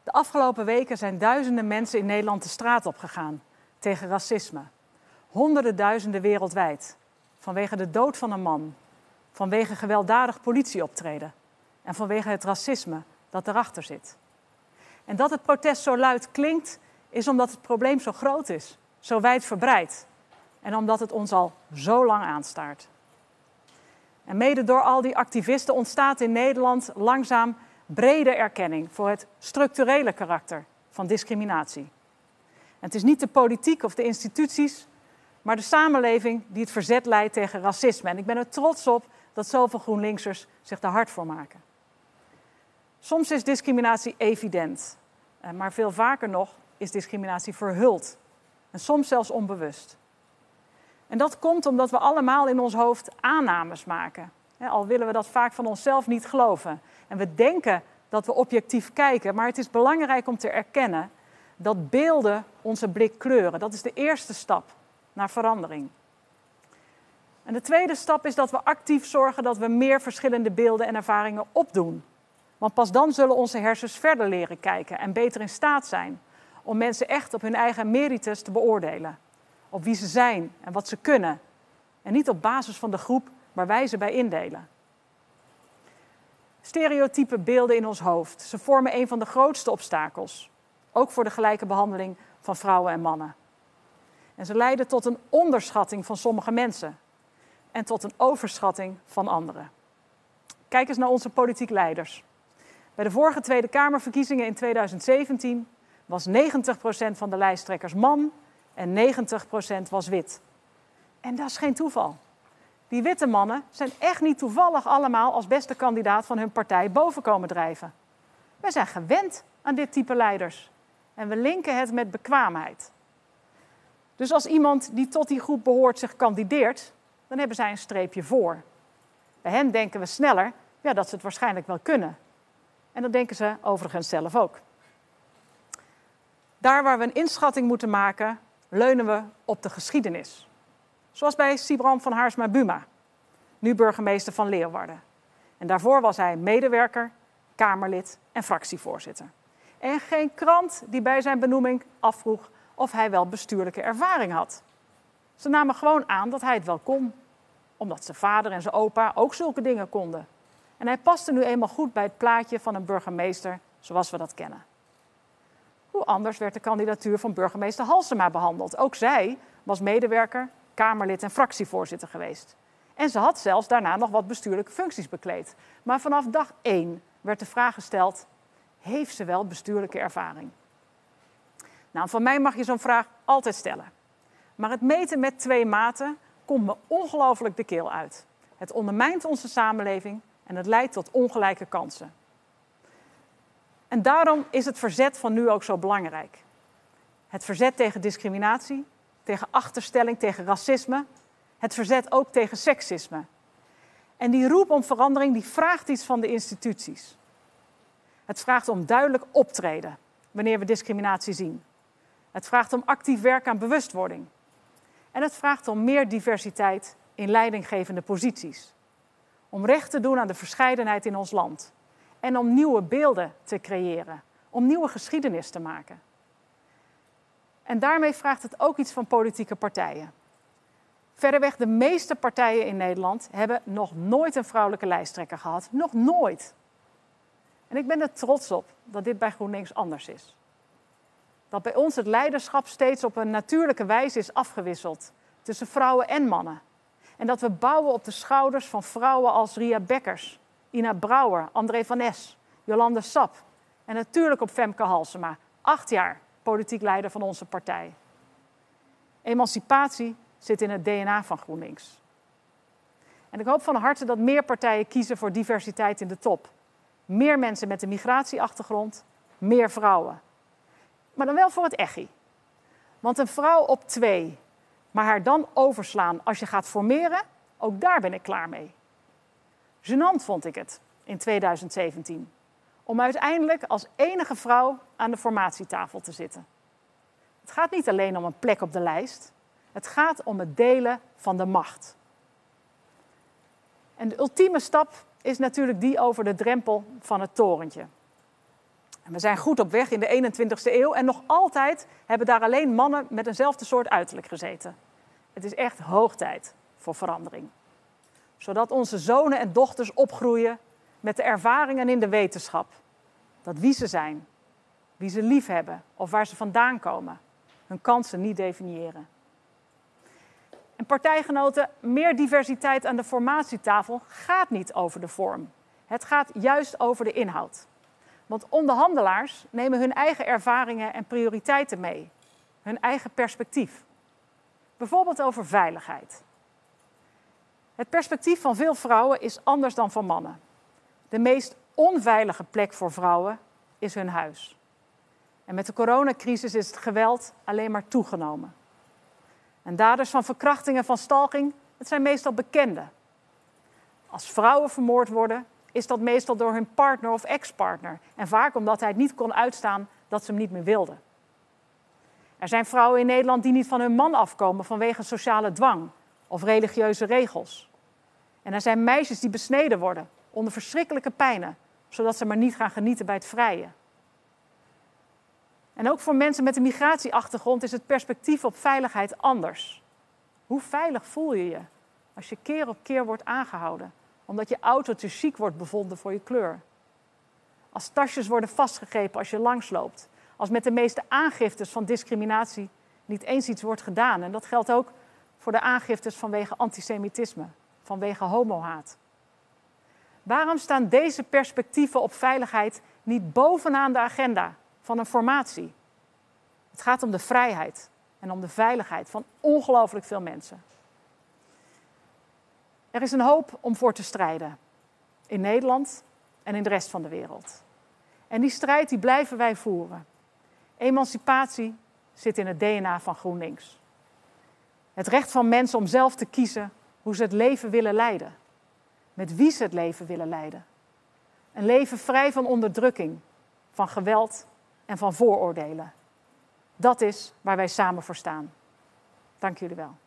De afgelopen weken zijn duizenden mensen in Nederland de straat opgegaan tegen racisme. Honderden duizenden wereldwijd. Vanwege de dood van een man. Vanwege gewelddadig politieoptreden. En vanwege het racisme dat erachter zit. En dat het protest zo luid klinkt, is omdat het probleem zo groot is. Zo wijdverbreid. En omdat het ons al zo lang aanstaart. En mede door al die activisten ontstaat in Nederland langzaam brede erkenning voor het structurele karakter van discriminatie. En het is niet de politiek of de instituties, maar de samenleving die het verzet leidt tegen racisme. En ik ben er trots op dat zoveel GroenLinksers zich daar hard voor maken. Soms is discriminatie evident, maar veel vaker nog is discriminatie verhuld. En soms zelfs onbewust. En dat komt omdat we allemaal in ons hoofd aannames maken. Al willen we dat vaak van onszelf niet geloven. En we denken dat we objectief kijken, maar het is belangrijk om te erkennen dat beelden onze blik kleuren. Dat is de eerste stap naar verandering. En de tweede stap is dat we actief zorgen dat we meer verschillende beelden en ervaringen opdoen. Want pas dan zullen onze hersens verder leren kijken en beter in staat zijn om mensen echt op hun eigen merites te beoordelen. Op wie ze zijn en wat ze kunnen. En niet op basis van de groep waar wij ze bij indelen. Stereotype beelden in ons hoofd. Ze vormen een van de grootste obstakels. Ook voor de gelijke behandeling van vrouwen en mannen. En ze leiden tot een onderschatting van sommige mensen. En tot een overschatting van anderen. Kijk eens naar onze politiek leiders. Bij de vorige Tweede Kamerverkiezingen in 2017 was 90% van de lijsttrekkers man en 90% was wit. En dat is geen toeval. Die witte mannen zijn echt niet toevallig allemaal als beste kandidaat van hun partij boven komen drijven. Wij zijn gewend aan dit type leiders. En we linken het met bekwaamheid. Dus als iemand die tot die groep behoort zich kandideert, dan hebben zij een streepje voor. Bij hen denken we sneller dat ze het waarschijnlijk wel kunnen. En dat denken ze overigens zelf ook. Daar waar we een inschatting moeten maken, leunen we op de geschiedenis. Zoals bij Sibram van Haarsma-Buma, nu burgemeester van Leeuwarden. En daarvoor was hij medewerker, Kamerlid en fractievoorzitter. En geen krant die bij zijn benoeming afvroeg of hij wel bestuurlijke ervaring had. Ze namen gewoon aan dat hij het wel kon, omdat zijn vader en zijn opa ook zulke dingen konden. En hij paste nu eenmaal goed bij het plaatje van een burgemeester zoals we dat kennen. Hoe anders werd de kandidatuur van burgemeester Halsema behandeld. Ook zij was medewerker, Kamerlid en fractievoorzitter geweest. En ze had zelfs daarna nog wat bestuurlijke functies bekleed. Maar vanaf dag 1 werd de vraag gesteld, heeft ze wel bestuurlijke ervaring? Nou, van mij mag je zo'n vraag altijd stellen. Maar het meten met 2 maten komt me ongelooflijk de keel uit. Het ondermijnt onze samenleving en het leidt tot ongelijke kansen. En daarom is het verzet van nu ook zo belangrijk. Het verzet tegen discriminatie, tegen achterstelling, tegen racisme. Het verzet ook tegen seksisme. En die roep om verandering die vraagt iets van de instituties. Het vraagt om duidelijk optreden wanneer we discriminatie zien. Het vraagt om actief werk aan bewustwording. En het vraagt om meer diversiteit in leidinggevende posities. Om recht te doen aan de verscheidenheid in ons land. En om nieuwe beelden te creëren. Om nieuwe geschiedenis te maken. En daarmee vraagt het ook iets van politieke partijen. Verreweg de meeste partijen in Nederland hebben nog nooit een vrouwelijke lijsttrekker gehad. Nog nooit. En ik ben er trots op dat dit bij GroenLinks anders is. Dat bij ons het leiderschap steeds op een natuurlijke wijze is afgewisseld. Tussen vrouwen en mannen. En dat we bouwen op de schouders van vrouwen als Ria Bekkers, Ina Brouwer, André van Es, Jolande Sap. En natuurlijk op Femke Halsema, 8 jaar politiek leider van onze partij. Emancipatie zit in het DNA van GroenLinks. En ik hoop van harte dat meer partijen kiezen voor diversiteit in de top. Meer mensen met een migratieachtergrond, meer vrouwen. Maar dan wel voor het echi. Want een vrouw op 2, maar haar dan overslaan als je gaat formeren, ook daar ben ik klaar mee. Gênant vond ik het in 2017. Om uiteindelijk als enige vrouw aan de formatietafel te zitten. Het gaat niet alleen om een plek op de lijst. Het gaat om het delen van de macht. En de ultieme stap is natuurlijk die over de drempel van het torentje. En we zijn goed op weg in de 21ste eeuw en nog altijd hebben daar alleen mannen met eenzelfde soort uiterlijk gezeten. Het is echt hoog tijd voor verandering. Zodat onze zonen en dochters opgroeien met de ervaringen in de wetenschap. Dat wie ze zijn, wie ze lief hebben of waar ze vandaan komen, hun kansen niet definiëren. En partijgenoten, meer diversiteit aan de formatietafel gaat niet over de vorm. Het gaat juist over de inhoud. Want onderhandelaars nemen hun eigen ervaringen en prioriteiten mee. Hun eigen perspectief. Bijvoorbeeld over veiligheid. Het perspectief van veel vrouwen is anders dan van mannen. De meest onveilige plek voor vrouwen is hun huis. En met de coronacrisis is het geweld alleen maar toegenomen. En daders van verkrachting en van stalking, het zijn meestal bekenden. Als vrouwen vermoord worden, is dat meestal door hun partner of ex-partner. En vaak omdat hij het niet kon uitstaan dat ze hem niet meer wilden. Er zijn vrouwen in Nederland die niet van hun man afkomen vanwege sociale dwang of religieuze regels. En er zijn meisjes die besneden worden onder verschrikkelijke pijnen, zodat ze maar niet gaan genieten bij het vrije. En ook voor mensen met een migratieachtergrond is het perspectief op veiligheid anders. Hoe veilig voel je je als je keer op keer wordt aangehouden, omdat je auto te chic wordt bevonden voor je kleur? Als tasjes worden vastgegrepen als je langsloopt. Als met de meeste aangiftes van discriminatie niet eens iets wordt gedaan. En dat geldt ook voor de aangiftes vanwege antisemitisme, vanwege homohaat. Waarom staan deze perspectieven op veiligheid niet bovenaan de agenda van een formatie? Het gaat om de vrijheid en om de veiligheid van ongelooflijk veel mensen. Er is een hoop om voor te strijden. In Nederland en in de rest van de wereld. En die strijd die blijven wij voeren. Emancipatie zit in het DNA van GroenLinks. Het recht van mensen om zelf te kiezen hoe ze het leven willen leiden. Met wie ze het leven willen leiden. Een leven vrij van onderdrukking, van geweld en van vooroordelen. Dat is waar wij samen voor staan. Dank jullie wel.